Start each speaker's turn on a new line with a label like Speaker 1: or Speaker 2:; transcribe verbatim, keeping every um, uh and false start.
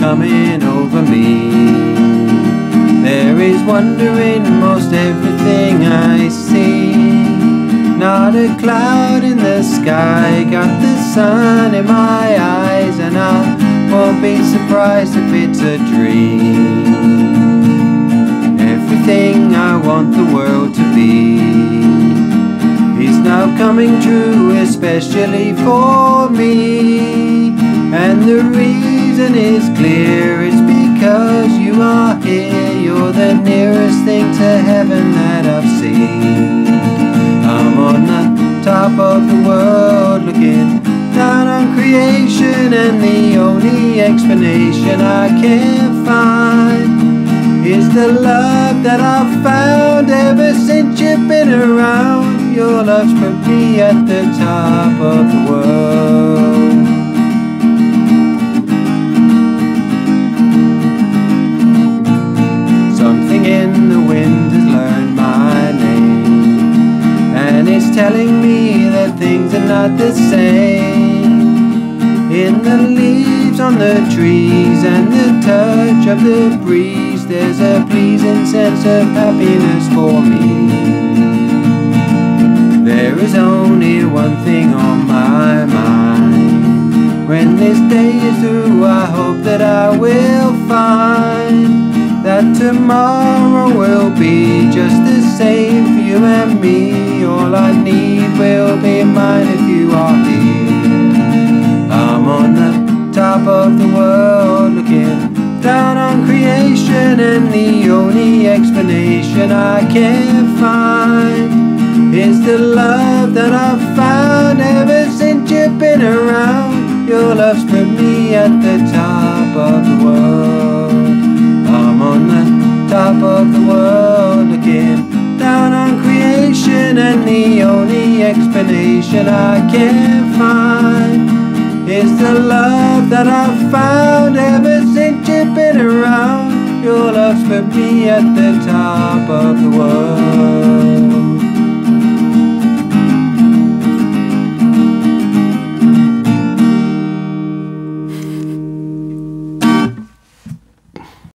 Speaker 1: coming over me. There is wonder in most everything I see. Not a cloud in the sky, got the sun in my eyes, and I won't be surprised if it's a dream. Everything I want the world to be is now coming true, especially for me. And the reason is clear, it's because you are here. You're the nearest thing to heaven that I've seen. I'm on the top of the world looking down on creation, and the only explanation I can find is the love that I've found ever since you've been around. Your love's put me at the top of the world. Something in the wind has learned my name, and it's telling me that things are not the same. In the leaves on the trees and the touch of the breeze, there's a pleasing sense of happiness for me. There is only one thing on my mind. When this day is through, I hope that I will find that tomorrow will be just the same for you and me. All I need will be mine if you are here. I'm on the top of the world looking down on creation, and the only explanation I can find is the love that I've found ever since you've been around. Your love's put me at the top of the world. I'm on the top of the world looking down on creation, and the only explanation I can find is the love that I've found ever since you've been around. Your love's put me at the top of the world.